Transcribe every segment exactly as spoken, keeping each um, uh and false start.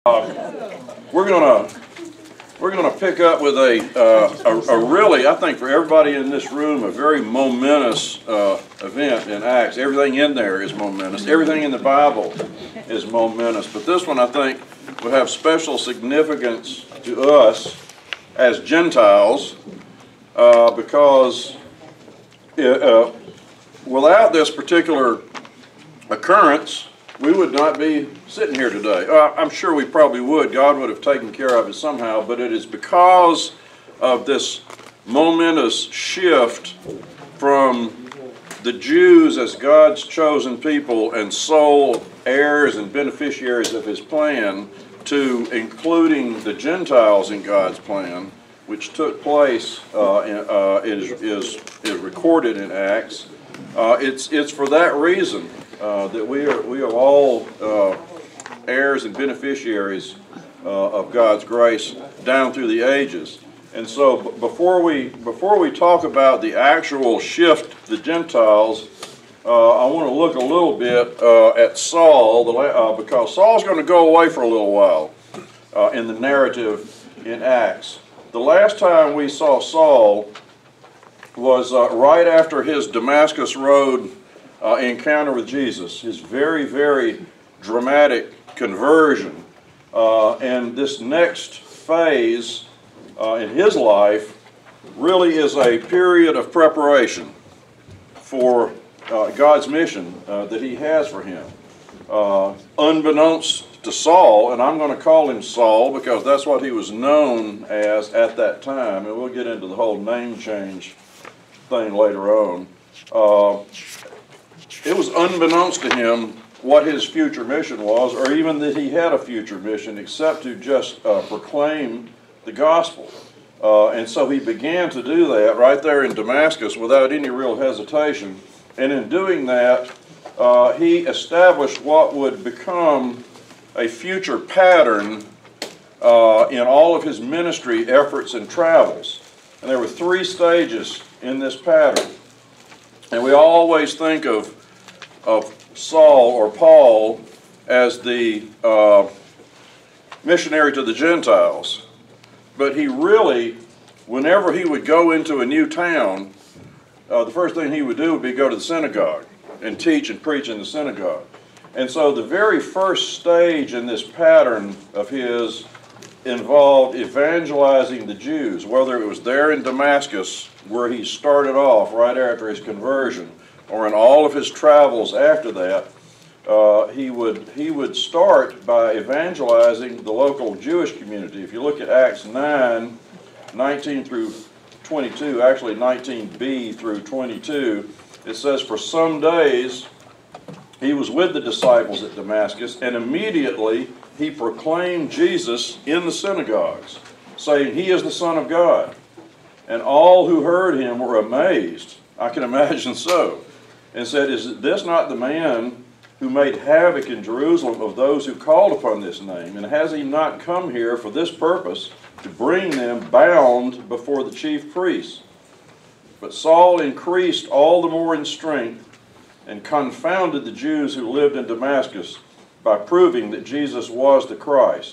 We're gonna we're gonna pick up with a, uh, a a really, I think for everybody in this room, a very momentous uh, event in Acts. Everything in there is momentous. Everything in the Bible is momentous. But this one, I think, will have special significance to us as Gentiles uh, because it, uh, without this particular occurrence, we would not be sitting here today. Uh, I'm sure we probably would. God would have taken care of it somehow, but it is because of this momentous shift from the Jews as God's chosen people and sole heirs and beneficiaries of His plan to including the Gentiles in God's plan, which took place, uh, in, uh, is, is, is recorded in Acts. Uh, it's, it's for that reason Uh, that we are we are all uh, heirs and beneficiaries uh, of God's grace down through the ages. And so before we before we talk about the actual shift to the Gentiles, uh, I want to look a little bit uh, at Saul, the, uh, because Saul's going to go away for a little while uh, in the narrative in Acts. The last time we saw Saul was uh, right after his Damascus Road Uh, encounter with Jesus, his very, very dramatic conversion. Uh, and this next phase uh, in his life really is a period of preparation for uh, God's mission uh, that He has for him. Uh, unbeknownst to Saul, and I'm going to call him Saul because that's what he was known as at that time, and we'll get into the whole name change thing later on. Uh, It was unbeknownst to him what his future mission was, or even that he had a future mission, except to just uh, proclaim the gospel. Uh, and so he began to do that right there in Damascus without any real hesitation. And in doing that, uh, he established what would become a future pattern uh, in all of his ministry efforts and travels. And there were three stages in this pattern. And we always think of of Saul or Paul as the uh, missionary to the Gentiles. But he really, whenever he would go into a new town, uh, the first thing he would do would be go to the synagogue and teach and preach in the synagogue. And so the very first stage in this pattern of his involved evangelizing the Jews, whether it was there in Damascus where he started off right after his conversion, or in all of his travels after that, uh, he would he would start by evangelizing the local Jewish community. If you look at Acts nine, nineteen through twenty-two, actually nineteen b through twenty-two, it says, "For some days he was with the disciples at Damascus, and immediately he proclaimed Jesus in the synagogues, saying, 'He is the Son of God.' And all who heard him were amazed." I can imagine so. And said, "Is this not the man who made havoc in Jerusalem of those who called upon this name? And has he not come here for this purpose, to bring them bound before the chief priests?" But Saul increased all the more in strength and confounded the Jews who lived in Damascus by proving that Jesus was the Christ.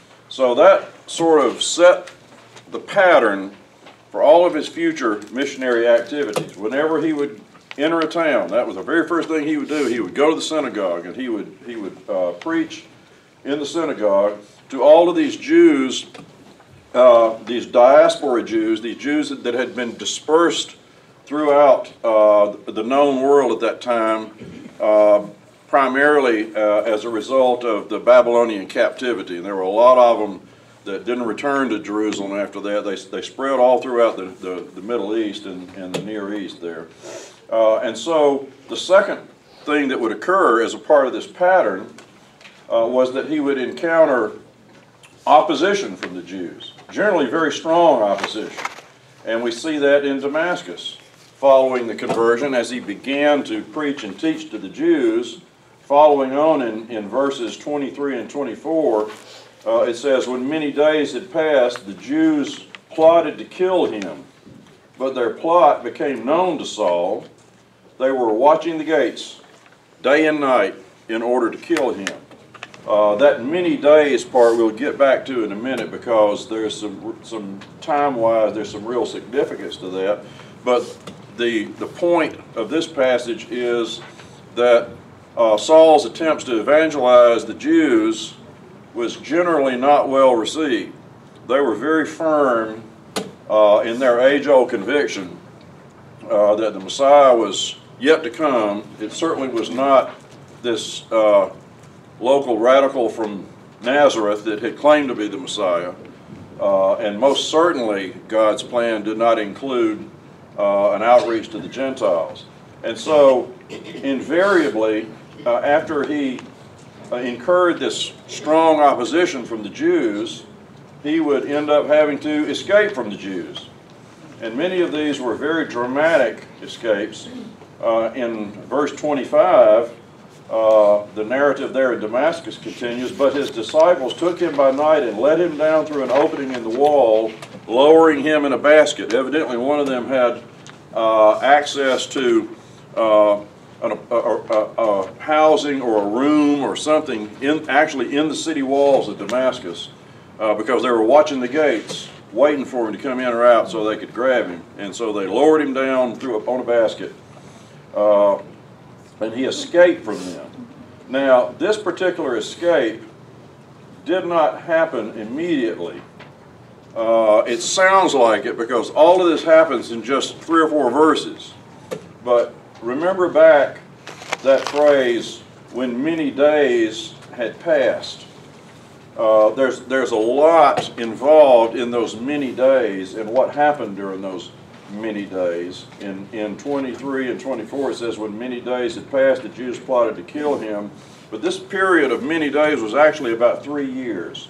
So that sort of set the pattern for all of his future missionary activities. Whenever he would enter a town, that was the very first thing he would do. He would go to the synagogue and he would he would uh, preach in the synagogue to all of these Jews, uh, these diaspora Jews, these Jews that had been dispersed throughout uh, the known world at that time, uh, primarily uh, as a result of the Babylonian captivity. And there were a lot of them that didn't return to Jerusalem after that. They, they spread all throughout the, the, the Middle East and, and the Near East there. Uh, and so the second thing that would occur as a part of this pattern uh, was that he would encounter opposition from the Jews, generally very strong opposition. And we see that in Damascus following the conversion as he began to preach and teach to the Jews. Following on in, in verses twenty-three and twenty-four, Uh, it says, "When many days had passed, the Jews plotted to kill him, but their plot became known to Saul. They were watching the gates day and night in order to kill him." Uh, that many days part we'll get back to in a minute, because there's some, some time-wise, there's some real significance to that. But the, the point of this passage is that uh, Saul's attempts to evangelize the Jews was generally not well received. They were very firm uh, in their age-old conviction uh, that the Messiah was yet to come. It certainly was not this uh, local radical from Nazareth that had claimed to be the Messiah. Uh, and most certainly God's plan did not include uh, an outreach to the Gentiles. And so invariably, uh, after he uh, incurred this strong opposition from the Jews, he would end up having to escape from the Jews. And many of these were very dramatic escapes. Uh, in verse twenty-five, uh, the narrative there in Damascus continues, "But his disciples took him by night and let him down through an opening in the wall, lowering him in a basket." Evidently one of them had uh, access to uh, an, a, a, a housing or a room or something in, actually in the city walls of Damascus, uh, because they were watching the gates, waiting for him to come in or out so they could grab him. And so they lowered him down through a, on a basket, uh, and he escaped from them. Now, this particular escape did not happen immediately. Uh, it sounds like it, because all of this happens in just three or four verses. But remember back that phrase, "when many days had passed." Uh, there's, there's a lot involved in those many days and what happened during those many days. In, in twenty-three and twenty-four it says, "When many days had passed, the Jews plotted to kill him." But this period of many days was actually about three years.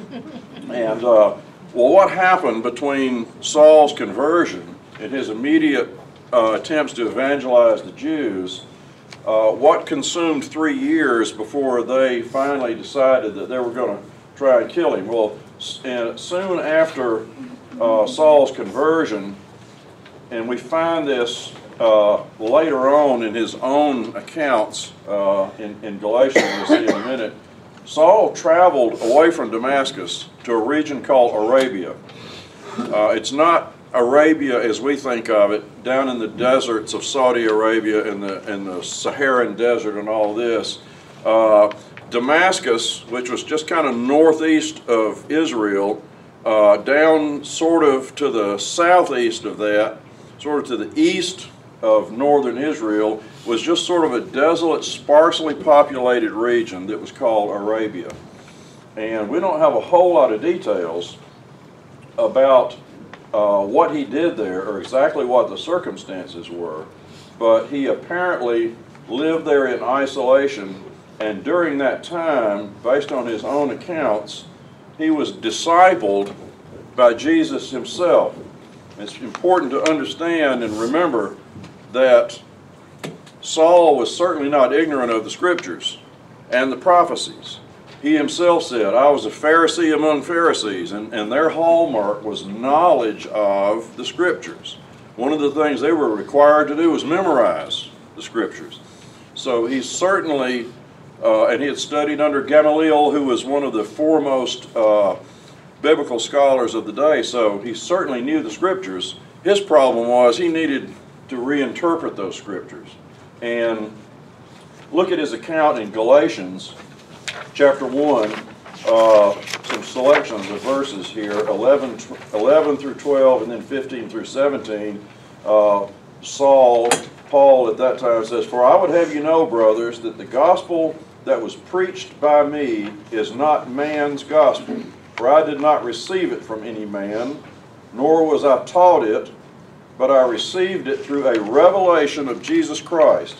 And uh, well, what happened between Saul's conversion and his immediate uh, attempts to evangelize the Jews? Uh, what consumed three years before they finally decided that they were going to try and kill him? Well, and soon after uh, Saul's conversion, and we find this uh, later on in his own accounts uh, in, in Galatians, we'll see in a minute, Saul traveled away from Damascus to a region called Arabia. Uh, it's not Arabia as we think of it, down in the deserts of Saudi Arabia and the, and the Saharan desert and all this. Uh, Damascus, which was just kind of northeast of Israel, uh, down sort of to the southeast of that, sort of to the east of northern Israel, was just sort of a desolate, sparsely populated region that was called Arabia. And we don't have a whole lot of details about uh, what he did there or exactly what the circumstances were, but he apparently lived there in isolation, and during that time, based on his own accounts, he was discipled by Jesus himself. It's important to understand and remember that Saul was certainly not ignorant of the Scriptures and the prophecies. He himself said, "I was a Pharisee among Pharisees," and, and their hallmark was knowledge of the Scriptures. One of the things they were required to do was memorize the Scriptures. So he certainly, uh, and he had studied under Gamaliel, who was one of the foremost uh, biblical scholars of the day, so he certainly knew the Scriptures. His problem was he needed to reinterpret those Scriptures. And look at his account in Galatians chapter one, uh, some selections of verses here, eleven, eleven through twelve, and then fifteen through seventeen. Uh, Saul, Paul at that time says, "For I would have you know, brothers, that the gospel that was preached by me is not man's gospel. For I did not receive it from any man, nor was I taught it, but I received it through a revelation of Jesus Christ.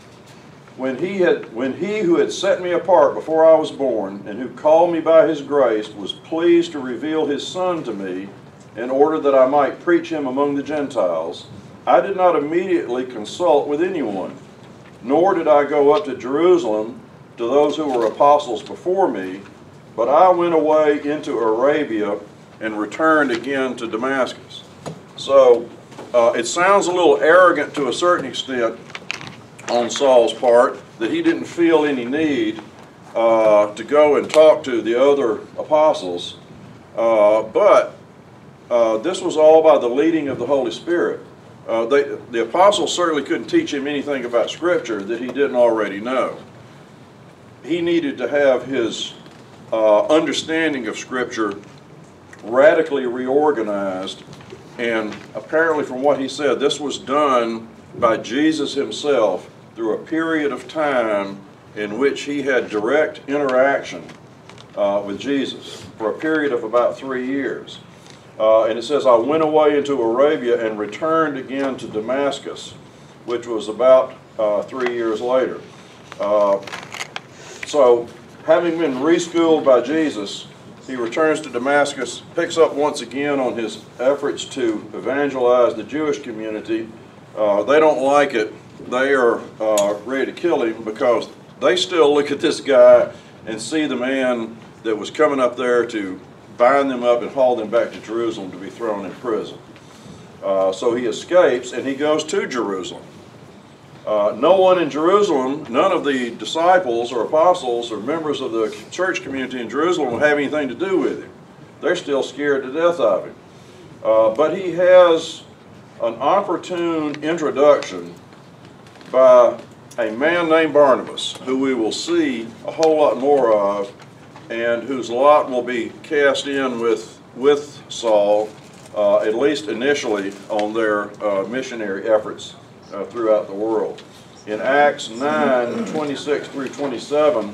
When he, had, when he who had set me apart before I was born, and who called me by his grace, was pleased to reveal his Son to me, in order that I might preach him among the Gentiles, I did not immediately consult with anyone, nor did I go up to Jerusalem to those who were apostles before me, but I went away into Arabia and returned again to Damascus." So uh, it sounds a little arrogant to a certain extent on Saul's part, that he didn't feel any need uh, to go and talk to the other apostles, uh, but uh, this was all by the leading of the Holy Spirit. Uh, they, the apostles certainly couldn't teach him anything about Scripture that he didn't already know. He needed to have his uh, understanding of Scripture radically reorganized, and apparently from what he said, this was done by Jesus himself through a period of time in which he had direct interaction uh, with Jesus for a period of about three years. Uh, and it says, I went away into Arabia and returned again to Damascus, which was about uh, three years later. Uh, so, having been reschooled by Jesus, he returns to Damascus, picks up once again on his efforts to evangelize the Jewish community. Uh, they don't like it. They are uh, ready to kill him because they still look at this guy and see the man that was coming up there to bind them up and haul them back to Jerusalem to be thrown in prison. Uh, so he escapes and he goes to Jerusalem. Uh, no one in Jerusalem, none of the disciples or apostles or members of the church community in Jerusalem will have anything to do with him. They're still scared to death of him. Uh, but he has an opportune introduction by a man named Barnabas, who we will see a whole lot more of, and whose lot will be cast in with, with Saul, uh, at least initially, on their uh, missionary efforts uh, throughout the world. In Acts nine, twenty-six through twenty-seven,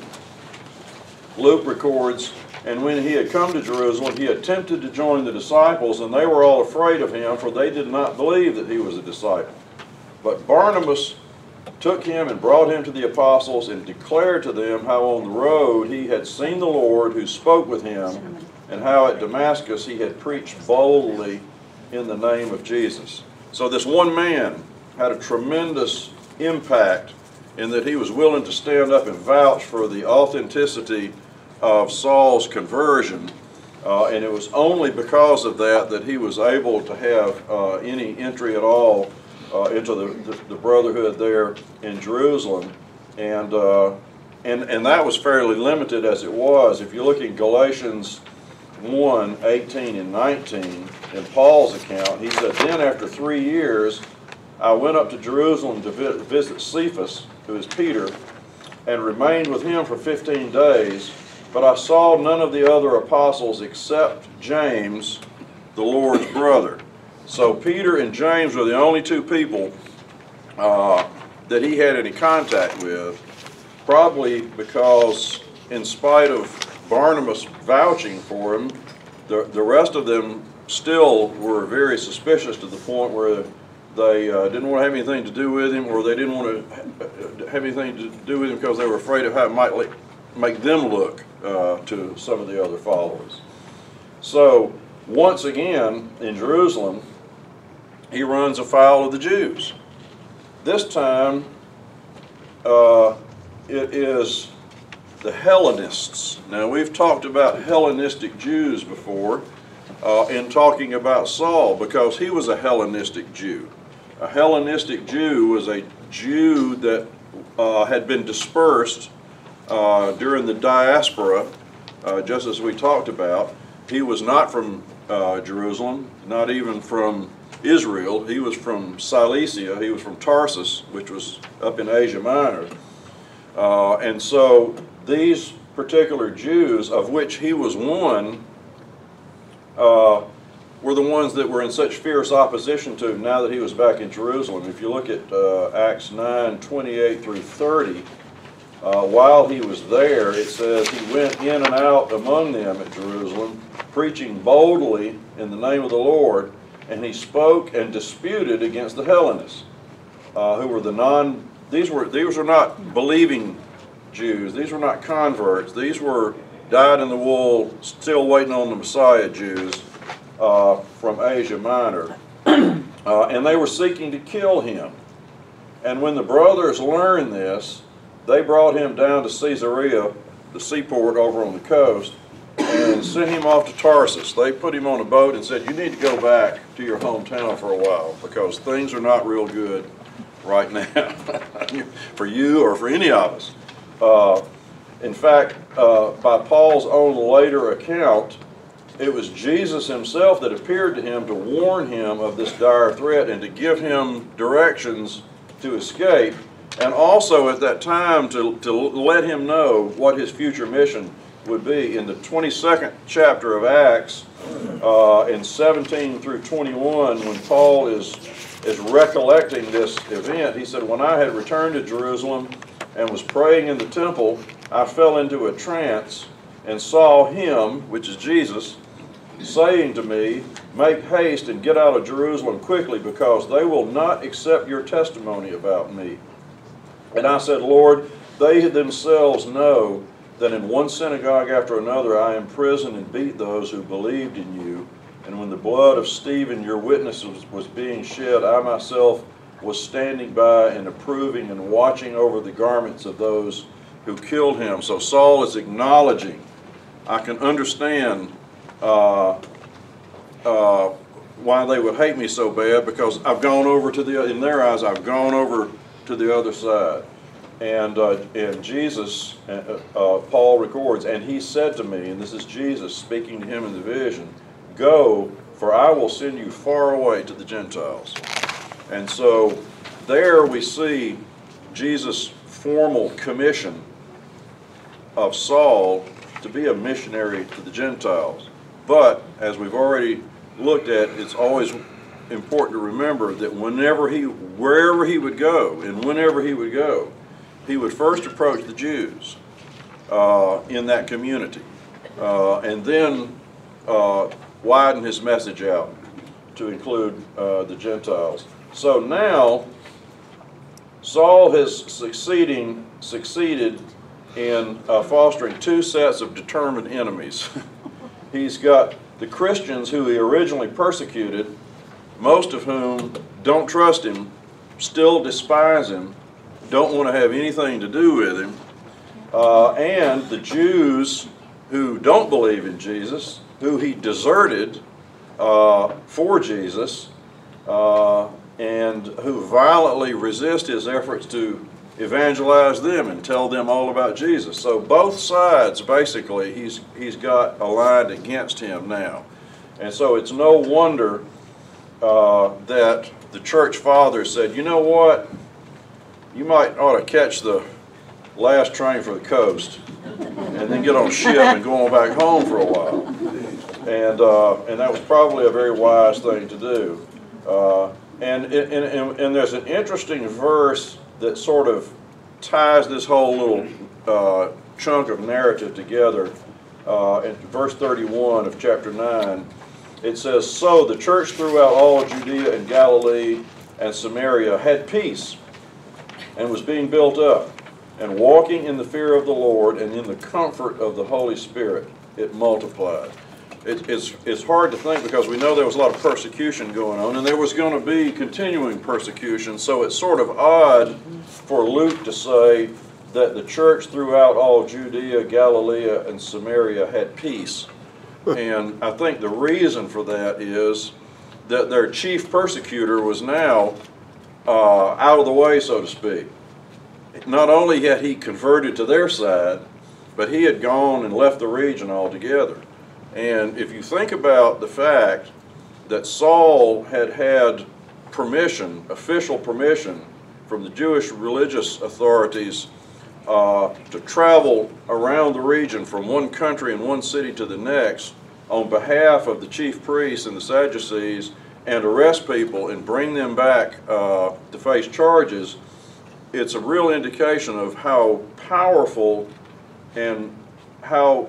Luke records, and when he had come to Jerusalem, he attempted to join the disciples, and they were all afraid of him, for they did not believe that he was a disciple. But Barnabas took him and brought him to the apostles and declared to them how on the road he had seen the Lord who spoke with him, and how at Damascus he had preached boldly in the name of Jesus. So this one man had a tremendous impact in that he was willing to stand up and vouch for the authenticity of Saul's conversion, uh, and it was only because of that that he was able to have uh, any entry at all Uh, into the, the, the brotherhood there in Jerusalem, and, uh, and and that was fairly limited as it was. If you look in Galatians one, eighteen and nineteen, in Paul's account, he said, then after three years I went up to Jerusalem to vi visit Cephas, who is Peter, and remained with him for fifteen days, but I saw none of the other apostles except James, the Lord's brother. So Peter and James were the only two people uh, that he had any contact with, probably because in spite of Barnabas vouching for him, the, the rest of them still were very suspicious to the point where they uh, didn't want to have anything to do with him, or they didn't want to have anything to do with him because they were afraid of how it might make them look uh, to some of the other followers. So once again in Jerusalem, he runs afoul of the Jews. This time, uh, it is the Hellenists. Now, we've talked about Hellenistic Jews before uh, in talking about Saul, because he was a Hellenistic Jew. A Hellenistic Jew was a Jew that uh, had been dispersed uh, during the diaspora, uh, just as we talked about. He was not from uh, Jerusalem, not even from Israel. He was from Cilicia. He was from Tarsus, which was up in Asia Minor. Uh, and so these particular Jews, of which he was one, uh, were the ones that were in such fierce opposition to him now that he was back in Jerusalem. If you look at uh, Acts nine, twenty-eight through thirty, uh, while he was there, it says he went in and out among them at Jerusalem, preaching boldly in the name of the Lord, and he spoke and disputed against the Hellenists, uh, who were the non, these were, these were not believing Jews, these were not converts, these were dyed-in-the-wool, still waiting on the Messiah Jews uh, from Asia Minor. Uh, and they were seeking to kill him. And when the brothers learned this, they brought him down to Caesarea, the seaport over on the coast, and sent him off to Tarsus. They put him on a boat and said, you need to go back to your hometown for a while, because things are not real good right now for you or for any of us. Uh, In fact, uh, by Paul's own later account, it was Jesus himself that appeared to him to warn him of this dire threat and to give him directions to escape, and also at that time to, to let him know what his future mission would be. In the twenty-second chapter of Acts, uh, in seventeen through twenty-one, when Paul is, is recollecting this event, he said, "When I had returned to Jerusalem and was praying in the temple, I fell into a trance and saw him," which is Jesus, "saying to me, 'Make haste and get out of Jerusalem quickly, because they will not accept your testimony about me.' And I said, 'Lord, they themselves know that in one synagogue after another I imprisoned and beat those who believed in you. And when the blood of Stephen, your witness, was, was being shed, I myself was standing by and approving and watching over the garments of those who killed him.'" So Saul is acknowledging, I can understand uh, uh, why they would hate me so bad, because I've gone over to the, in their eyes, I've gone over to the other side. And, uh, and Jesus, uh, uh, Paul records, "And he said to me," and this is Jesus speaking to him in the vision, "Go, for I will send you far away to the Gentiles." And so there we see Jesus' formal commission of Saul to be a missionary to the Gentiles. But, as we've already looked at, it's always important to remember that whenever he, wherever he would go, and whenever he would go, he would first approach the Jews uh, in that community, uh, and then uh, widen his message out to include uh, the Gentiles. So now, Saul has succeeding, succeeded in uh, fostering two sets of determined enemies. He's got the Christians who he originally persecuted, most of whom don't trust him, still despise him, don't want to have anything to do with him, uh, and the Jews who don't believe in Jesus, who he deserted uh, for Jesus, uh, and who violently resist his efforts to evangelize them and tell them all about Jesus. So both sides, basically, he's, he's got aligned against him now. And so it's no wonder uh, that the church fathers said, you know what, you might ought to catch the last train for the coast and then get on a ship and go on back home for a while. And, uh, and that was probably a very wise thing to do. Uh, and, and, and, and there's an interesting verse that sort of ties this whole little uh, chunk of narrative together. Uh, in verse thirty-one of chapter nine, it says, "So the church throughout all Judea and Galilee and Samaria had peace and was being built up, and walking in the fear of the Lord and in the comfort of the Holy Spirit, it multiplied." It, it's, it's hard to think because we know there was a lot of persecution going on, and there was going to be continuing persecution, so it's sort of odd for Luke to say that the church throughout all Judea, Galilee, and Samaria had peace. And I think the reason for that is that their chief persecutor was now uh, out of the way, so to speak. Not only had he converted to their side, but he had gone and left the region altogether. And if you think about the fact that Saul had had permission, official permission, from the Jewish religious authorities uh, to travel around the region from one country and one city to the next on behalf of the chief priests and the Sadducees, and arrest people and bring them back uh, to face charges, it's a real indication of how powerful and how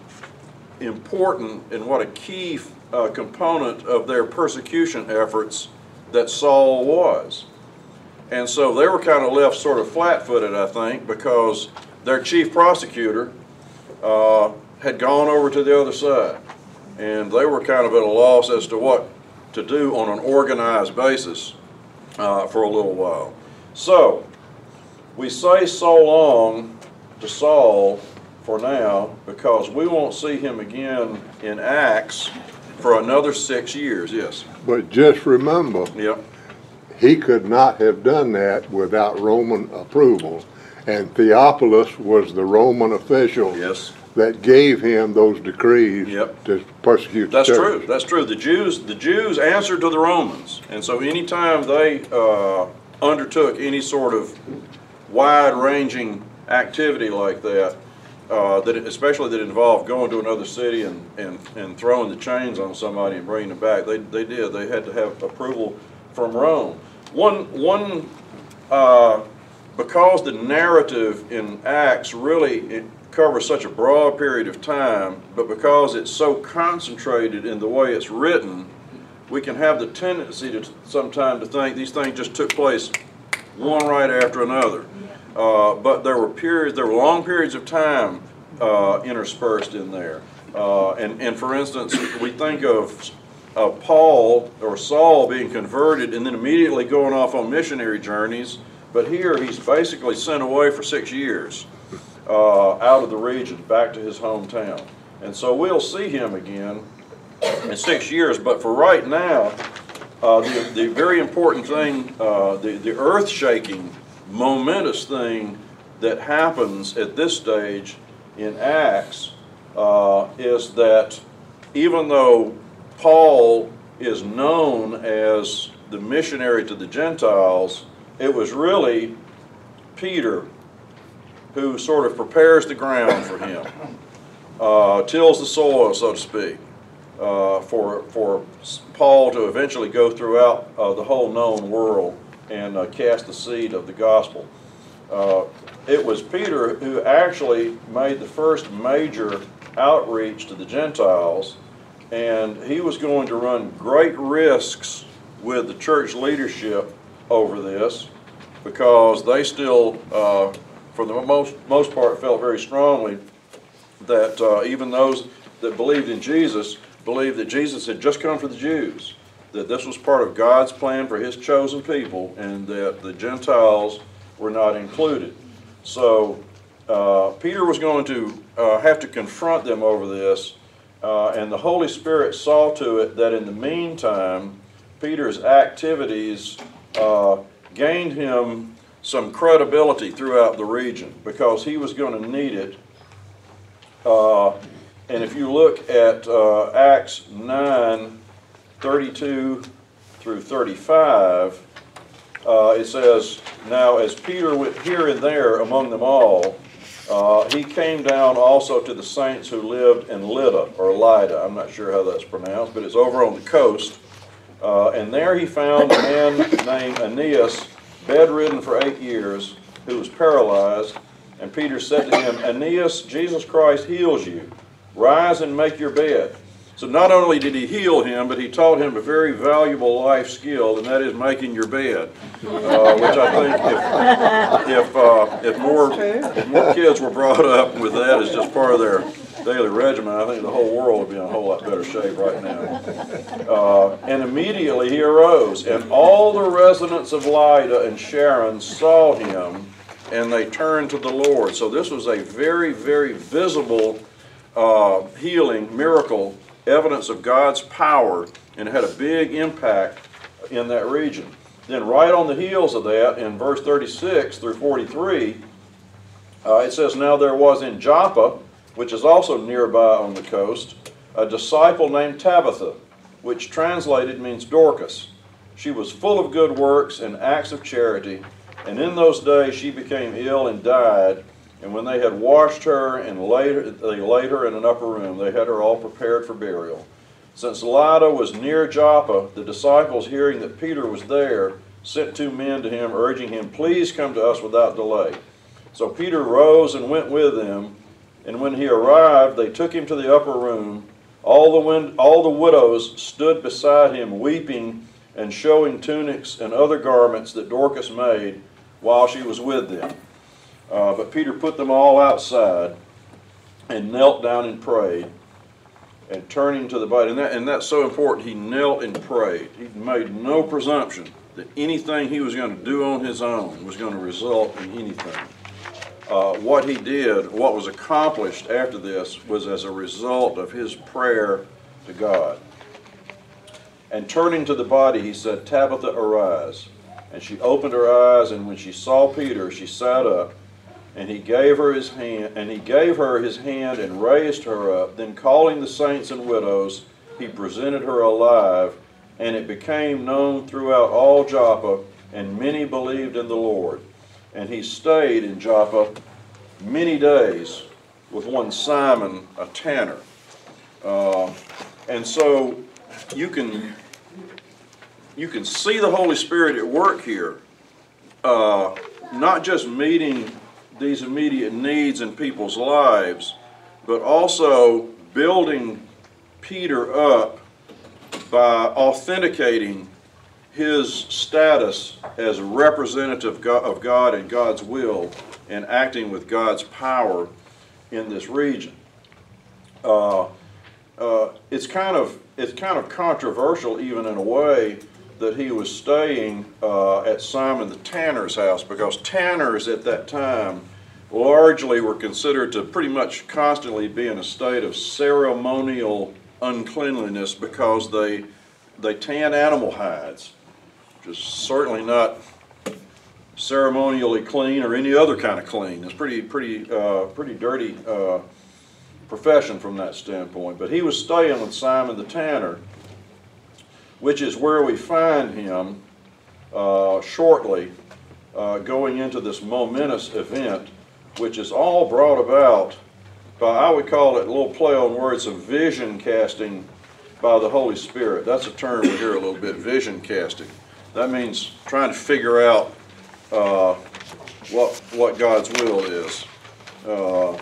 important and what a key uh, component of their persecution efforts that Saul was. And so they were kind of left sort of flat-footed, I think, because their chief prosecutor uh, had gone over to the other side, and they were kind of at a loss as to what to do on an organized basis uh, for a little while. So we say so long to Saul for now, because we won't see him again in Acts for another six years. Yes. But just remember, yep, he could not have done that without Roman approval. And Theophilus was the Roman official Yes. that gave him those decrees Yep. to persecute the That's church. true. That's true. The Jews, the Jews answered to the Romans, and so anytime they uh, undertook any sort of wide-ranging activity like that, uh, that it, especially that involved going to another city and, and, and throwing the chains on somebody and bringing them back, they they did. They had to have approval from Rome. One one uh, because the narrative in Acts really it covers such a broad period of time, but because it's so concentrated in the way it's written, we can have the tendency to sometimes to think these things just took place one right after another. Uh, but there were periods, there were long periods of time uh, interspersed in there. Uh, and, and for instance, we think of, of Paul or Saul being converted and then immediately going off on missionary journeys, but here he's basically sent away for six years. Uh, out of the region, back to his hometown. And so we'll see him again in six years, but for right now, uh, the, the very important thing, uh, the, the earth-shaking, momentous thing that happens at this stage in Acts uh, is that even though Paul is known as the missionary to the Gentiles, it was really Peter who sort of prepares the ground for him, uh, tills the soil, so to speak, uh, for, for Paul to eventually go throughout uh, the whole known world and uh, cast the seed of the gospel. Uh, it was Peter who actually made the first major outreach to the Gentiles, and he was going to run great risks with the church leadership over this because they still uh, for the most, most part, felt very strongly that uh, even those that believed in Jesus believed that Jesus had just come for the Jews, that this was part of God's plan for his chosen people, and that the Gentiles were not included. So uh, Peter was going to uh, have to confront them over this, uh, and the Holy Spirit saw to it that in the meantime, Peter's activities uh, gained him some credibility throughout the region because he was going to need it. Uh, and if you look at uh, Acts nine, thirty-two through thirty-five, uh, it says, "Now as Peter went here and there among them all, uh, he came down also to the saints who lived in Lydda," or Lydda, I'm not sure how that's pronounced, but it's over on the coast. Uh, and there he found a man named Aeneas, bedridden for eight years, who was paralyzed. And Peter said to him, "Aeneas, Jesus Christ heals you. Rise and make your bed." So not only did he heal him, but he taught him a very valuable life skill, and that is making your bed. Uh, which I think if if, uh, if more if more kids were brought up with that as just part of their daily regimen, I think the whole world would be in a whole lot better shape right now. Uh, and immediately he arose, and all the residents of Lydda and Sharon saw him, and they turned to the Lord. So this was a very, very visible uh, healing miracle, evidence of God's power, and it had a big impact in that region. Then right on the heels of that, in verse thirty-six through forty-three, uh, it says, "Now there was in Joppa, which is also nearby on the coast, a disciple named Tabitha, which translated means Dorcas. She was full of good works and acts of charity, and in those days she became ill and died. And when they had washed her and laid her, they laid her in an upper room, they had her all prepared for burial. Since Lydda was near Joppa, the disciples, hearing that Peter was there, sent two men to him, urging him, 'Please come to us without delay.' So Peter rose and went with them. And when he arrived, they took him to the upper room. All the, wind, all the widows stood beside him, weeping and showing tunics and other garments that Dorcas made while she was with them. Uh, but Peter put them all outside and knelt down and prayed. And turning to the body, and, that, and that's so important, he knelt and prayed. He made no presumption that anything he was going to do on his own was going to result in anything. Uh, what he did, what was accomplished after this, was as a result of his prayer to God. And turning to the body, he said, "Tabitha, arise." And she opened her eyes, and when she saw Peter, she sat up. And he gave her his hand, and he gave her his hand and raised her up. Then calling the saints and widows, he presented her alive, and it became known throughout all Joppa, and many believed in the Lord. And he stayed in Joppa many days with one Simon, a tanner. Uh, and so you can you can see the Holy Spirit at work here, uh, not just meeting these immediate needs in people's lives, but also building Peter up by authenticating his status as a representative of God and God's will, and acting with God's power in this region. Uh, uh, it's kind of it's kind of controversial, even in a way, that he was staying uh, at Simon the tanner's house, because tanners at that time largely were considered to pretty much constantly be in a state of ceremonial uncleanliness, because they they tan animal hides, which is certainly not ceremonially clean or any other kind of clean. It's pretty pretty uh, pretty dirty uh, profession from that standpoint. But he was staying with Simon the tanner, which is where we find him uh, shortly uh, going into this momentous event, which is all brought about by, I would call it, a little play on words, of vision casting by the Holy Spirit. That's a term we hear a little bit, vision casting. That means trying to figure out uh, what, what God's will is. Uh,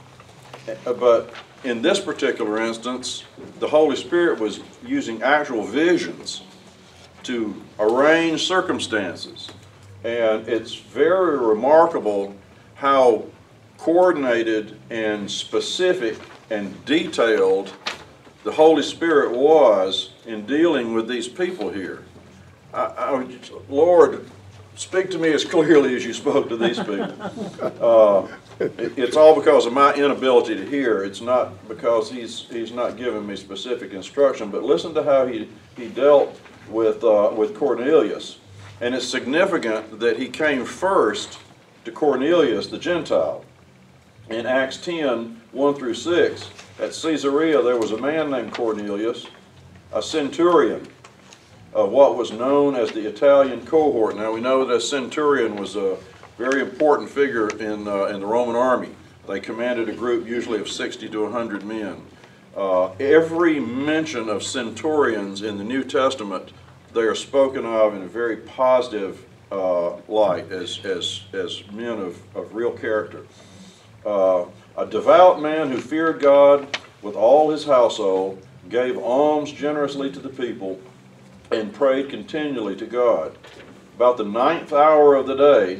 but in this particular instance, the Holy Spirit was using actual visions to arrange circumstances. And it's very remarkable how coordinated and specific and detailed the Holy Spirit was in dealing with these people here. I, I, Lord, speak to me as clearly as you spoke to these people. Uh, it, it's all because of my inability to hear. It's not because he's he's not giving me specific instruction. But listen to how he he dealt with uh, with Cornelius, and it's significant that he came first to Cornelius the Gentile. In Acts ten, one through six, at Caesarea there was a man named Cornelius, a centurion of what was known as the Italian cohort. Now we know that a centurion was a very important figure in, uh, in the Roman army. They commanded a group usually of sixty to one hundred men. Uh, every mention of centurions in the New Testament, they are spoken of in a very positive uh, light as, as, as men of, of real character. Uh, a devout man who feared God with all his household, gave alms generously to the people, and prayed continually to God. About the ninth hour of the day,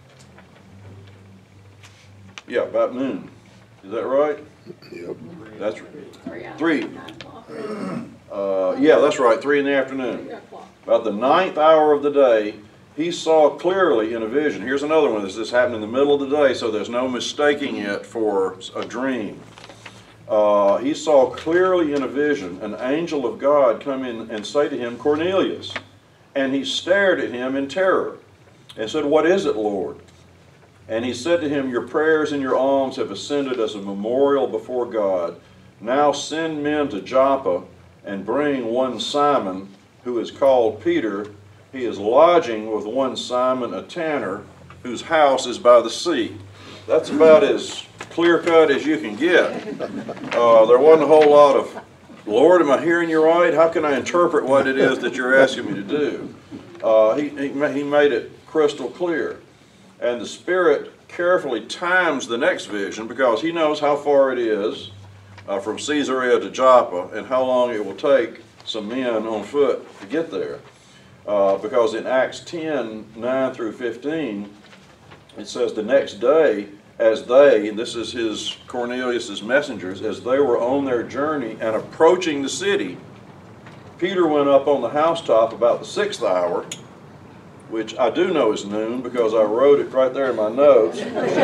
yeah, about noon. Is that right? Yep. That's three. Uh, yeah, that's right, three in the afternoon. About the ninth hour of the day, he saw clearly in a vision. Here's another one. This happened in the middle of the day, so there's no mistaking it for a dream. Uh, he saw clearly in a vision an angel of God come in and say to him, Cornelius. And he stared at him in terror and said, What is it, Lord? And he said to him, Your prayers and your alms have ascended as a memorial before God. Now send men to Joppa and bring one Simon, who is called Peter. He is lodging with one Simon, a tanner, whose house is by the sea. That's about as clear-cut as you can get. Uh, there wasn't a whole lot of, Lord, am I hearing you right? How can I interpret what it is that you're asking me to do? Uh, he, he, he made it crystal clear. And the Spirit carefully times the next vision, because he knows how far it is uh, from Caesarea to Joppa and how long it will take some men on foot to get there. Uh, because in Acts ten, nine through fifteen, it says the next day, as they, and this is his Cornelius's messengers, as they were on their journey and approaching the city, Peter went up on the housetop about the sixth hour, which I do know is noon because I wrote it right there in my notes.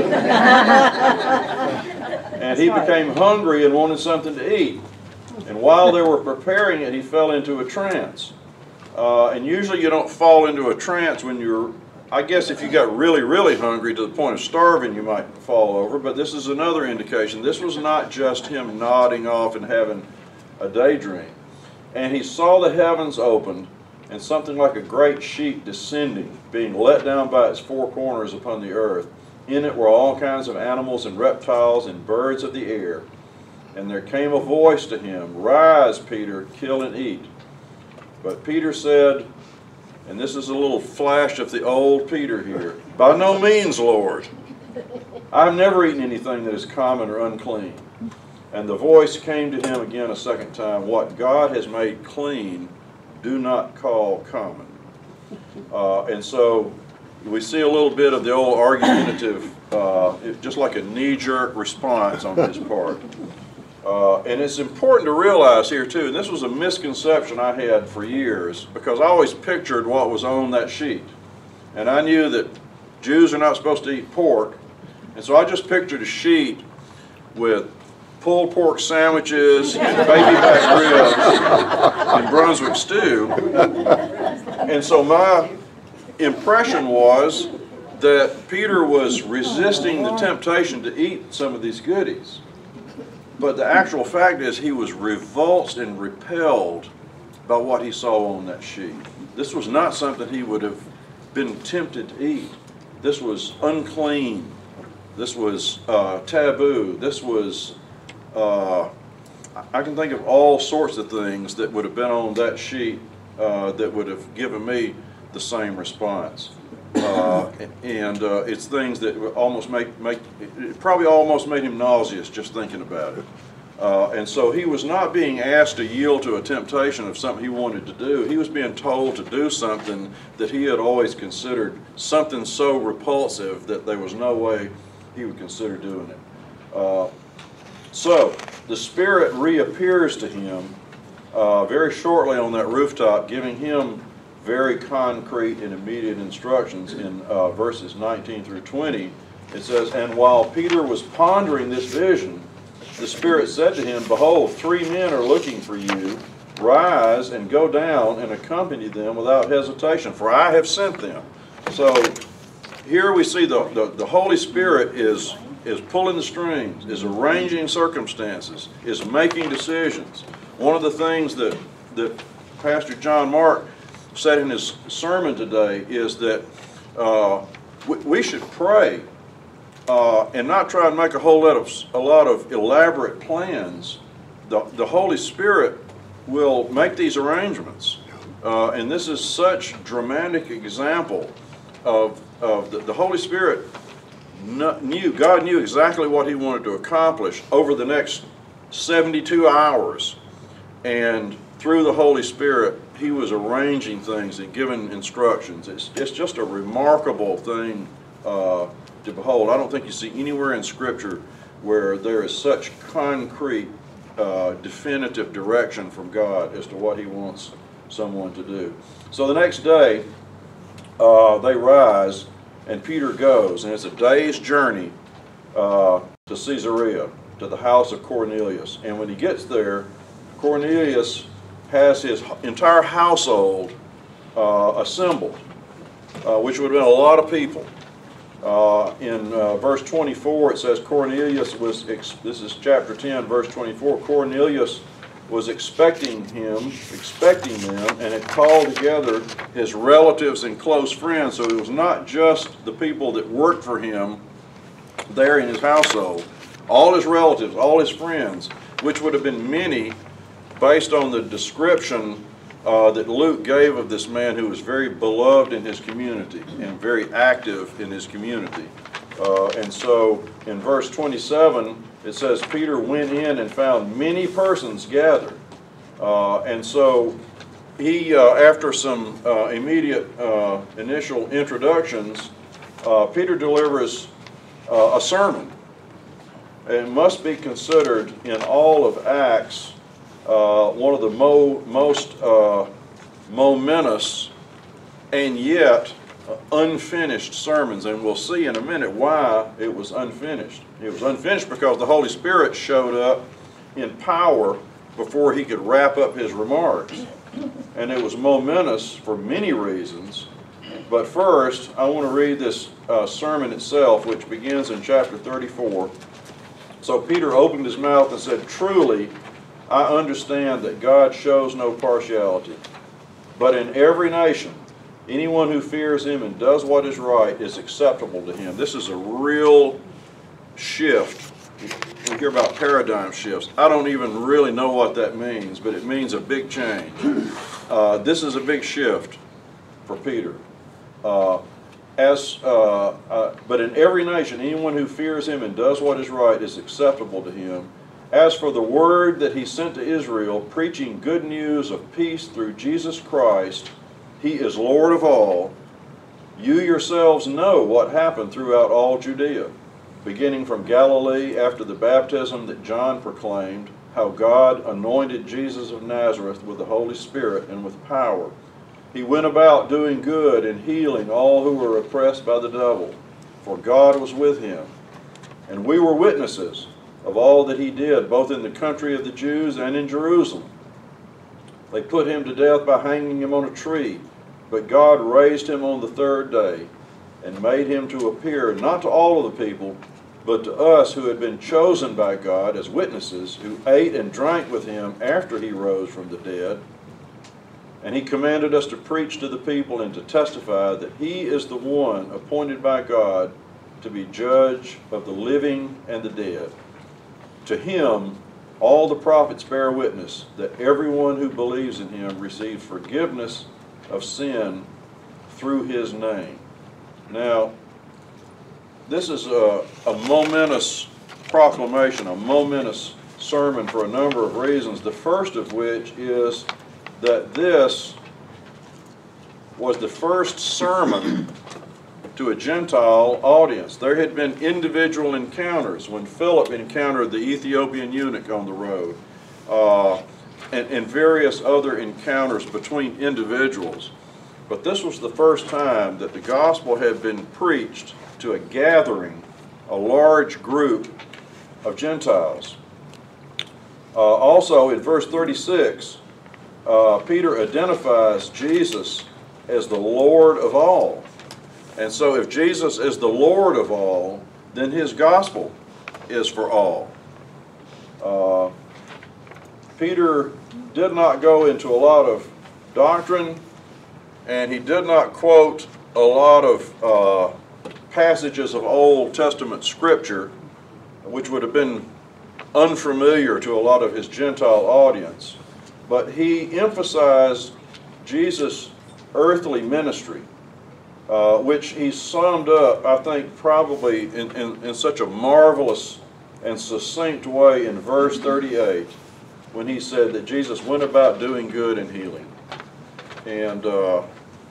And he became hungry and wanted something to eat. And while they were preparing it, he fell into a trance. Uh, and usually you don't fall into a trance when you're I guess if you got really, really hungry to the point of starving, you might fall over, but this is another indication. This was not just him nodding off and having a daydream. And he saw the heavens opened, and something like a great sheet descending, being let down by its four corners upon the earth. In it were all kinds of animals and reptiles and birds of the air. And there came a voice to him, "Rise, Peter, kill and eat." But Peter said, and this is a little flash of the old Peter here, "By no means, Lord. I've never eaten anything that is common or unclean." And the voice came to him again a second time, "What God has made clean, do not call common." Uh, and so we see a little bit of the old argumentative, uh, it, just like a knee-jerk response on his part. Uh, and it's important to realize here too, and this was a misconception I had for years, because I always pictured what was on that sheet. And I knew that Jews are not supposed to eat pork, and so I just pictured a sheet with pulled pork sandwiches and baby back ribs and Brunswick stew. And so my impression was that Peter was resisting the temptation to eat some of these goodies. But the actual fact is he was revulsed and repelled by what he saw on that sheet. This was not something he would have been tempted to eat. This was unclean. This was uh, taboo. This was, uh, I can think of all sorts of things that would have been on that sheet uh, that would have given me the same response. Uh, and uh, it's things that would almost make, make, it probably almost made him nauseous just thinking about it. Uh, and so he was not being asked to yield to a temptation of something he wanted to do. He was being told to do something that he had always considered something so repulsive that there was no way he would consider doing it. Uh, so the Spirit reappears to him uh, very shortly on that rooftop, giving him very concrete and immediate instructions in uh, verses nineteen through twenty. It says, "And while Peter was pondering this vision, the Spirit said to him, Behold, three men are looking for you. Rise and go down and accompany them without hesitation, for I have sent them." So here we see the, the, the Holy Spirit is, is pulling the strings, is arranging circumstances, is making decisions. One of the things that, that Pastor John Mark said in his sermon today is that uh, we, we should pray uh, and not try and make a whole lot of a lot of elaborate plans. The, the Holy Spirit will make these arrangements, uh, and this is such a dramatic example of, of the, the Holy Spirit knew, God knew exactly what He wanted to accomplish over the next seventy-two hours, and through the Holy Spirit, He was arranging things and giving instructions. It's, it's just a remarkable thing uh, to behold. I don't think you see anywhere in Scripture where there is such concrete, uh, definitive direction from God as to what He wants someone to do. So the next day, uh, they rise, and Peter goes, and it's a day's journey uh, to Caesarea, to the house of Cornelius. And when he gets there, Cornelius has his entire household uh, assembled, uh, which would have been a lot of people. Uh, in uh, verse twenty-four, it says Cornelius was, ex this is chapter ten, verse twenty-four, Cornelius was expecting him, expecting them, and had called together his relatives and close friends. So it was not just the people that worked for him there in his household. All his relatives, all his friends, which would have been many, based on the description uh, that Luke gave of this man who was very beloved in his community and very active in his community. Uh, and so in verse twenty-seven, it says, Peter went in and found many persons gathered. Uh, and so he, uh, after some uh, immediate uh, initial introductions, uh, Peter delivers uh, a sermon. It must be considered in all of Acts Uh, one of the mo most uh, momentous and yet uh, unfinished sermons, and we'll see in a minute why it was unfinished. It was unfinished because the Holy Spirit showed up in power before he could wrap up his remarks, and it was momentous for many reasons, But first, I want to read this uh, sermon itself, which begins in chapter thirty-four. So Peter opened his mouth and said, "Truly, I understand that God shows no partiality, but in every nation, anyone who fears him and does what is right is acceptable to him." This is a real shift. We hear about paradigm shifts. I don't even really know what that means, but it means a big change. Uh, this is a big shift for Peter. Uh, as, uh, uh, but in every nation, anyone who fears him and does what is right is acceptable to him. As for the word that he sent to Israel, preaching good news of peace through Jesus Christ, he is Lord of all. You yourselves know what happened throughout all Judea, beginning from Galilee after the baptism that John proclaimed, how God anointed Jesus of Nazareth with the Holy Spirit and with power. He went about doing good and healing all who were oppressed by the devil, for God was with him. And we were witnesses of all that he did, both in the country of the Jews and in Jerusalem. They put him to death by hanging him on a tree, but God raised him on the third day and made him to appear not to all of the people, but to us who had been chosen by God as witnesses, who ate and drank with him after he rose from the dead. And he commanded us to preach to the people and to testify that he is the one appointed by God to be judge of the living and the dead. To him all the prophets bear witness that everyone who believes in him receives forgiveness of sin through his name. Now, this is a, a momentous proclamation, a momentous sermon for a number of reasons. The first of which is that this was the first sermon to a Gentile audience. There had been individual encounters when Philip encountered the Ethiopian eunuch on the road, uh, and, and various other encounters between individuals. But this was the first time that the gospel had been preached to a gathering, a large group of Gentiles. Uh, also in verse thirty-six, uh, Peter identifies Jesus as the Lord of all. And so if Jesus is the Lord of all, then his gospel is for all. Uh, Peter did not go into a lot of doctrine, and he did not quote a lot of uh, passages of Old Testament scripture, which would have been unfamiliar to a lot of his Gentile audience. But he emphasized Jesus' earthly ministry, uh, which he summed up, I think, probably in, in, in such a marvelous and succinct way in verse thirty-eight, when he said that Jesus went about doing good and healing. And uh,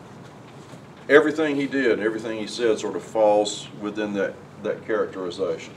everything he did, everything he said sort of falls within that, that characterization.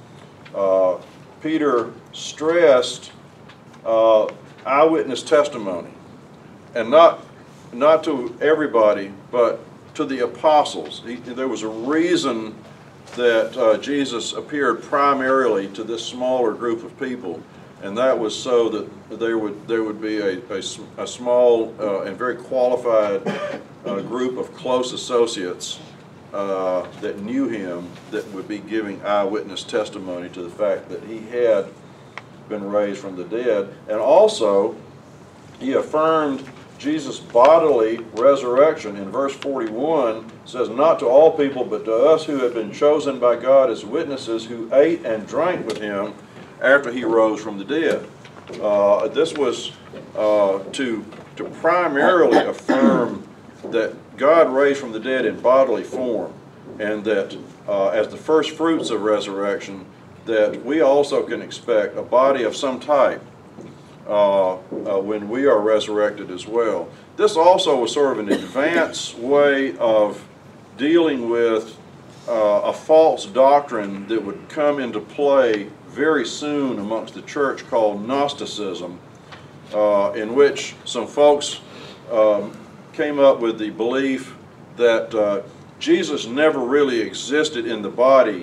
Uh, Peter stressed uh, eyewitness testimony, and not, not to everybody, but to the apostles. He, there was a reason that uh, Jesus appeared primarily to this smaller group of people, and that was so that there would, there would be a, a, a small uh, and very qualified uh, group of close associates uh, that knew him that would be giving eyewitness testimony to the fact that he had been raised from the dead. And also, he affirmed Jesus' bodily resurrection. In verse forty-one, it says, "Not to all people, but to us who have been chosen by God as witnesses, who ate and drank with him after he rose from the dead." Uh, this was uh, to, to primarily affirm that God raised from the dead in bodily form, and that uh, as the first fruits of resurrection, that we also can expect a body of some type uh, uh, when we are resurrected as well. This also was sort of an advanced way of dealing with uh, a false doctrine that would come into play very soon amongst the church called Gnosticism, uh, in which some folks um, came up with the belief that uh, Jesus never really existed in the body,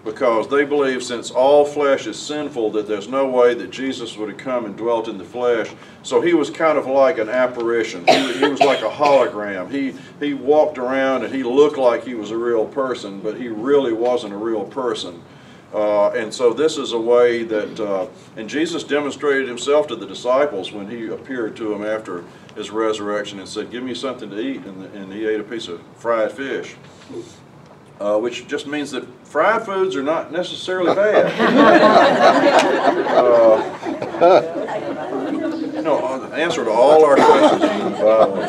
because they believe since all flesh is sinful that there's no way that Jesus would have come and dwelt in the flesh. So he was kind of like an apparition. He, he was like a hologram. He, he walked around and he looked like he was a real person, but he really wasn't a real person. Uh, and so this is a way that, uh, and Jesus demonstrated himself to the disciples when he appeared to them after his resurrection and said, "Give me something to eat," and, and he ate a piece of fried fish. Uh, which just means that fried foods are not necessarily bad. uh, you know, the answer to all our questions is in the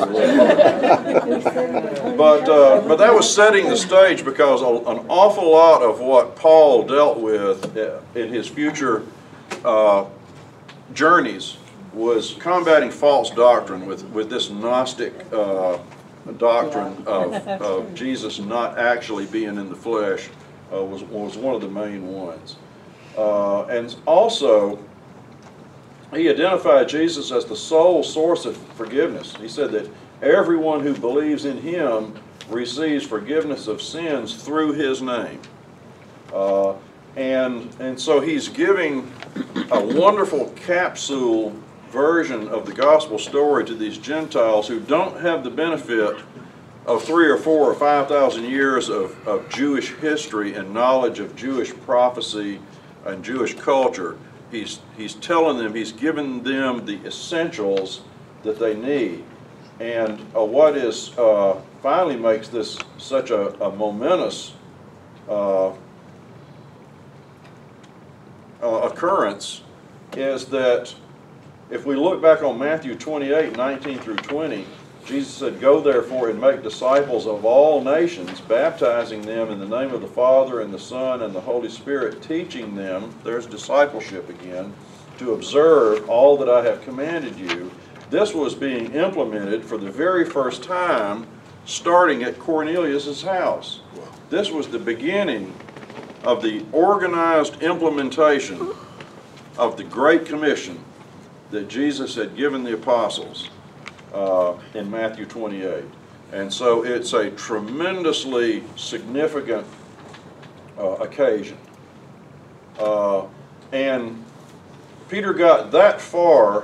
Bible. But, uh, but that was setting the stage, because a, an awful lot of what Paul dealt with in his future uh, journeys was combating false doctrine with, with this Gnostic uh, doctrine of, of Jesus not actually being in the flesh uh, was, was one of the main ones. Uh, and also, he identified Jesus as the sole source of forgiveness. He said that everyone who believes in him receives forgiveness of sins through his name. Uh, and, and so he's giving a wonderful capsule version of the gospel story to these Gentiles who don't have the benefit of three or four or five thousand years of, of Jewish history and knowledge of Jewish prophecy and Jewish culture. He's, he's telling them, he's giving them the essentials that they need. And uh, what is uh, finally makes this such a, a momentous uh, uh, occurrence is that if we look back on Matthew twenty-eight, nineteen through twenty, Jesus said, "Go therefore and make disciples of all nations, baptizing them in the name of the Father and the Son and the Holy Spirit, teaching them," there's discipleship again, "to observe all that I have commanded you." This was being implemented for the very first time starting at Cornelius' house. This was the beginning of the organized implementation of the Great Commission that Jesus had given the apostles uh, in Matthew twenty-eight. And so it's a tremendously significant uh, occasion. Uh, and Peter got that far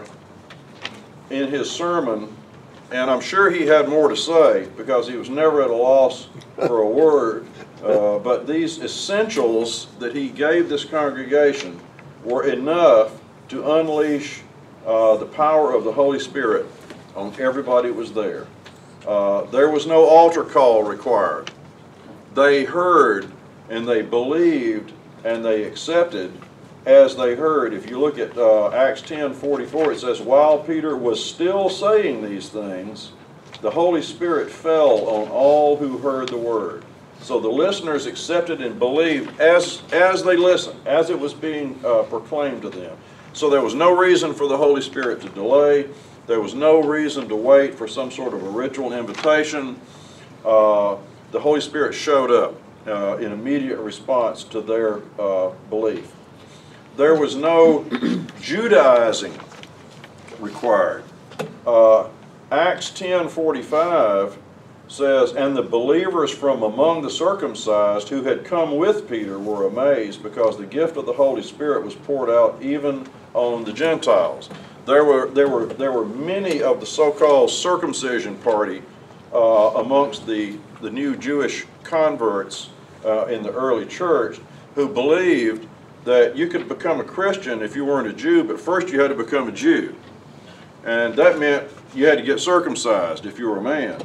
in his sermon, and I'm sure he had more to say because he was never at a loss for a word, uh, but these essentials that he gave this congregation were enough to unleash Uh, the power of the Holy Spirit on everybody who was there. Uh, there was no altar call required. They heard and they believed and they accepted as they heard. If you look at uh, Acts ten forty-four, it says, "While Peter was still saying these things, the Holy Spirit fell on all who heard the word." So the listeners accepted and believed as, as they listened, as it was being uh, proclaimed to them. So there was no reason for the Holy Spirit to delay. There was no reason to wait for some sort of a ritual invitation. Uh, the Holy Spirit showed up uh, in immediate response to their uh, belief. There was no Judaizing required. Uh, Acts ten forty-five says, "And the believers from among the circumcised who had come with Peter were amazed, because the gift of the Holy Spirit was poured out even on the Gentiles." There were, there were, there were many of the so-called circumcision party uh, amongst the, the new Jewish converts uh, in the early church who believed that you could become a Christian if you weren't a Jew, but first you had to become a Jew. And that meant you had to get circumcised if you were a man.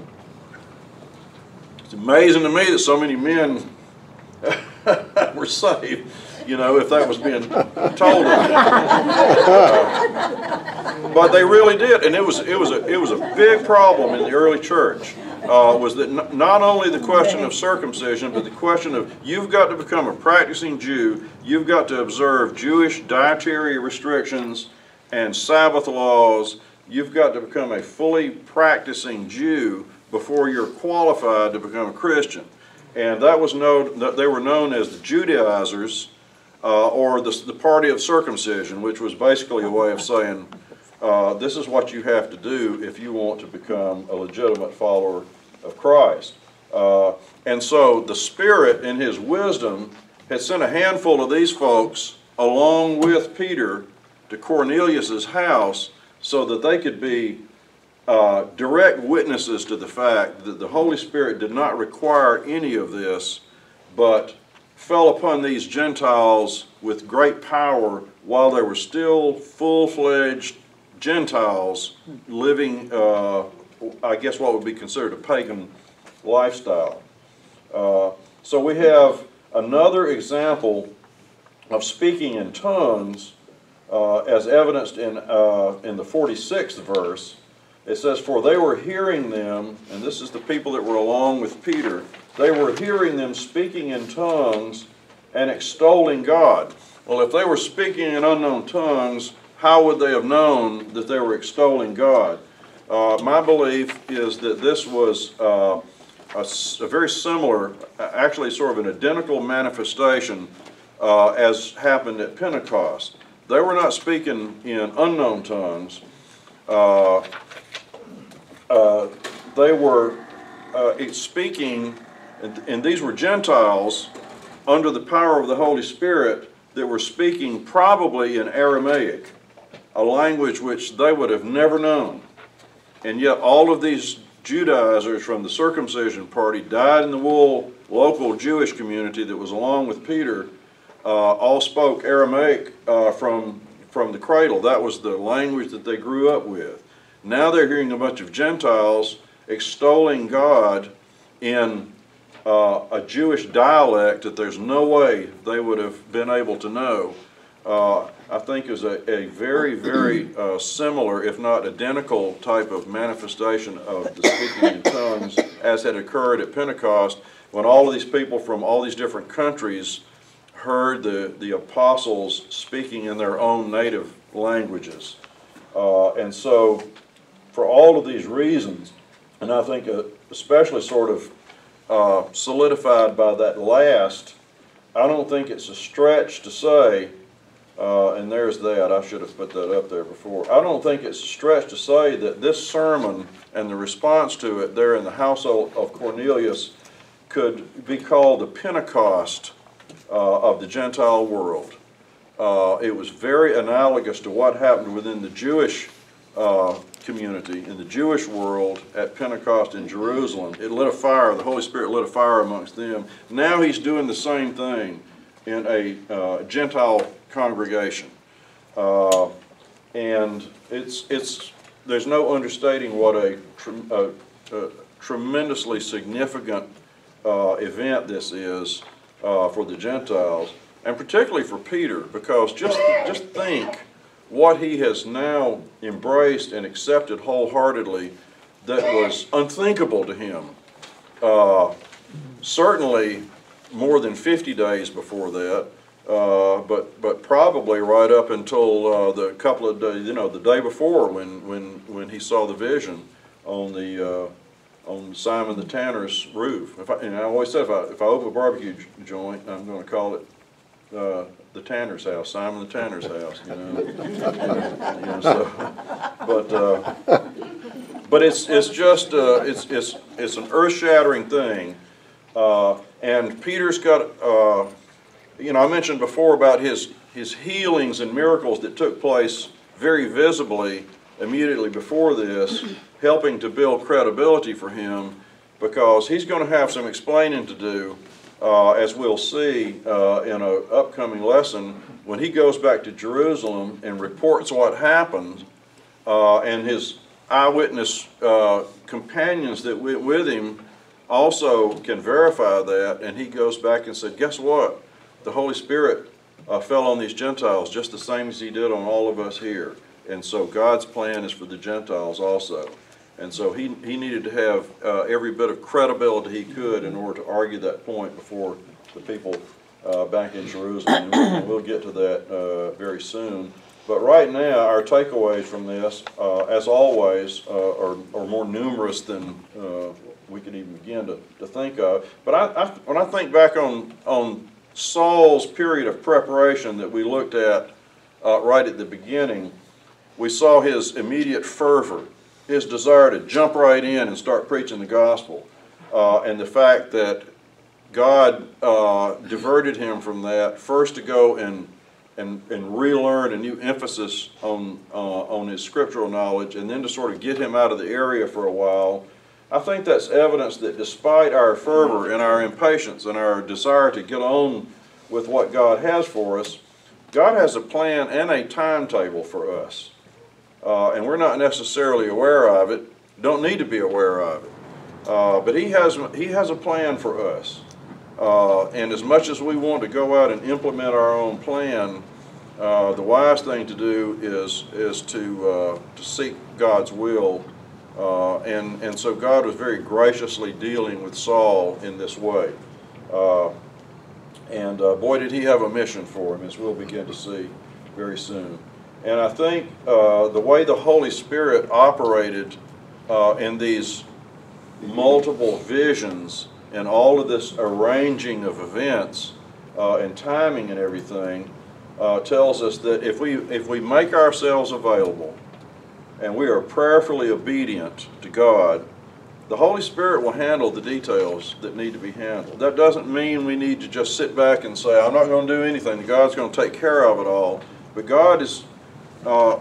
It's amazing to me that so many men were saved, you know, if that was being told of them. Uh, but they really did, and it was it was a it was a big problem in the early church. Uh, was that n not only the question of circumcision, but the question of you've got to become a practicing Jew, you've got to observe Jewish dietary restrictions and Sabbath laws, you've got to become a fully practicing Jew before you're qualified to become a Christian. And that was known, they were known as the Judaizers, uh, or the, the party of circumcision, which was basically a way of saying, uh, this is what you have to do if you want to become a legitimate follower of Christ. Uh, and so the Spirit, in His wisdom, had sent a handful of these folks along with Peter to Cornelius's house so that they could be uh, direct witnesses to the fact that the Holy Spirit did not require any of this, but fell upon these Gentiles with great power while they were still full-fledged Gentiles living, uh, I guess what would be considered a pagan lifestyle. Uh, so we have another example of speaking in tongues uh, as evidenced in, uh, in the forty-sixth verse. It says, "For they were hearing them," and this is the people that were along with Peter, "they were hearing them speaking in tongues and extolling God." Well, if they were speaking in unknown tongues, how would they have known that they were extolling God? Uh, my belief is that this was uh, a, a very similar, actually sort of an identical manifestation uh, as happened at Pentecost. They were not speaking in unknown tongues. Uh, uh, they were uh, speaking, and, and these were Gentiles under the power of the Holy Spirit that were speaking probably in Aramaic, a language which they would have never known. And yet all of these Judaizers from the circumcision party, dyed-in-the-wool local Jewish community that was along with Peter, uh, all spoke Aramaic uh, from, from the cradle. That was the language that they grew up with. Now they're hearing a bunch of Gentiles extolling God in uh, a Jewish dialect that there's no way they would have been able to know. Uh, I think is a, a very, very uh, similar, if not identical, type of manifestation of the speaking in tongues as had occurred at Pentecost when all of these people from all these different countries heard the, the apostles speaking in their own native languages. Uh, and so, for all of these reasons, and I think uh, especially sort of uh, solidified by that last, I don't think it's a stretch to say, uh, and there's that, I should have put that up there before, I don't think it's a stretch to say that this sermon and the response to it there in the household of Cornelius could be called the Pentecost uh, of the Gentile world. Uh, it was very analogous to what happened within the Jewish uh, community, in the Jewish world at Pentecost in Jerusalem. It lit a fire, the Holy Spirit lit a fire amongst them. Now he's doing the same thing in a uh, Gentile congregation. Uh, and it's, it's, there's no understating what a, a, a tremendously significant uh, event this is uh, for the Gentiles, and particularly for Peter, because just, just think what he has now embraced and accepted wholeheartedly that was unthinkable to him. Uh, certainly more than fifty days before that, uh, but but probably right up until uh, the couple of days, you know, the day before when when when he saw the vision on the uh, on Simon the Tanner's roof. If I, and I always said if I if I open a barbecue joint, I'm going to call it Uh, the Tanner's house, Simon the Tanner's house, you know. you know so, but uh, but it's it's just uh, it's it's it's an earth-shattering thing, uh, and Peter's got uh, you know I mentioned before about his his healings and miracles that took place very visibly immediately before this, helping to build credibility for him, because he's going to have some explaining to do. Uh, as we'll see uh, in an upcoming lesson, when he goes back to Jerusalem and reports what happened, uh, and his eyewitness uh, companions that went with him also can verify that, and he goes back and said, guess what? The Holy Spirit uh, fell on these Gentiles just the same as he did on all of us here. And so God's plan is for the Gentiles also. And so he, he needed to have uh, every bit of credibility he could in order to argue that point before the people uh, back in Jerusalem. And we'll get to that uh, very soon. But right now, our takeaways from this, uh, as always, uh, are, are more numerous than uh, we could even begin to, to think of. But I, I, when I think back on, on Saul's period of preparation that we looked at uh, right at the beginning, we saw his immediate fervor, his desire to jump right in and start preaching the gospel, uh, and the fact that God uh, diverted him from that, first to go and and, and relearn a new emphasis on, uh, on his scriptural knowledge, and then to sort of get him out of the area for a while. I think that's evidence that despite our fervor and our impatience and our desire to get on with what God has for us, God has a plan and a timetable for us. Uh, and we're not necessarily aware of it, don't need to be aware of it. Uh, but he has, he has a plan for us. Uh, and as much as we want to go out and implement our own plan, uh, the wise thing to do is, is to, uh, to seek God's will. Uh, and, and so God was very graciously dealing with Saul in this way. Uh, and uh, boy, did he have a mission for him, as we'll begin to see very soon. And I think uh, the way the Holy Spirit operated uh, in these multiple visions and all of this arranging of events uh, and timing and everything uh, tells us that if we, if we make ourselves available and we are prayerfully obedient to God, the Holy Spirit will handle the details that need to be handled. That doesn't mean we need to just sit back and say, I'm not going to do anything. God's going to take care of it all. But God is, uh,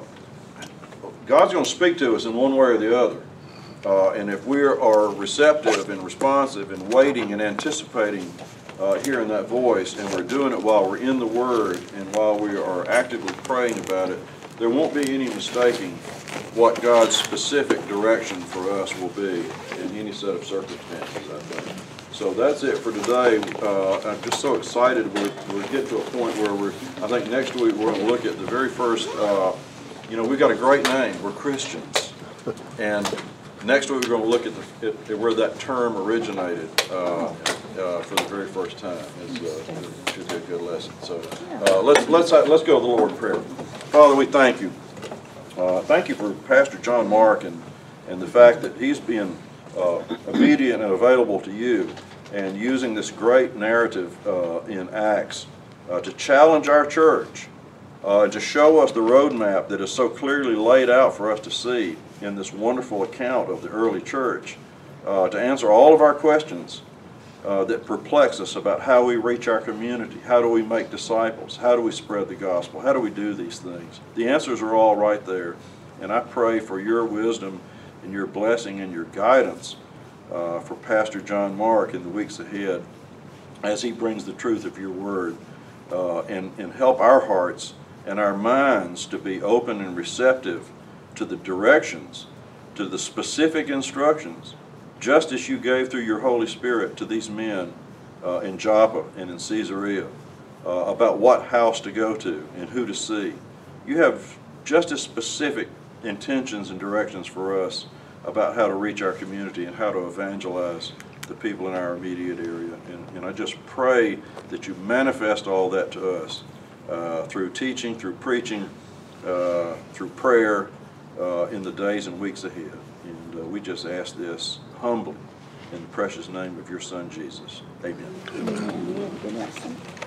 God's going to speak to us in one way or the other. Uh, and if we are receptive and responsive and waiting and anticipating uh, hearing that voice, and we're doing it while we're in the Word and while we are actively praying about it, there won't be any mistaking what God's specific direction for us will be in any set of circumstances, I think. So that's it for today. Uh, I'm just so excited. We're, we're getting to a point where we're, I think next week we're going to look at the very first, uh, you know, we've got a great name. We're Christians. And next week we're going to look at, the, at where that term originated uh, uh, for the very first time. It's, uh, it should be a good lesson. So uh, let's let's let's go to the Lord in prayer. Father, we thank you. Uh, thank you for Pastor John Mark and and the fact that he's being uh, obedient and available to you, and using this great narrative uh, in Acts uh, to challenge our church, uh, to show us the roadmap that is so clearly laid out for us to see in this wonderful account of the early church, uh, to answer all of our questions uh, that perplex us about how we reach our community, how do we make disciples, how do we spread the gospel, how do we do these things. The answers are all right there, and I pray for your wisdom and your blessing and your guidance uh, for Pastor John Mark in the weeks ahead as he brings the truth of your word, uh, and, and help our hearts and our minds to be open and receptive to the directions, to the specific instructions, just as you gave through your Holy Spirit to these men uh, in Joppa and in Caesarea uh, about what house to go to and who to see. You have just as specific intentions and directions for us about how to reach our community and how to evangelize the people in our immediate area. And, and I just pray that you manifest all that to us uh, through teaching, through preaching, uh, through prayer, Uh, in the days and weeks ahead. And uh, we just ask this humbly in the precious name of your Son, Jesus. Amen. Amen.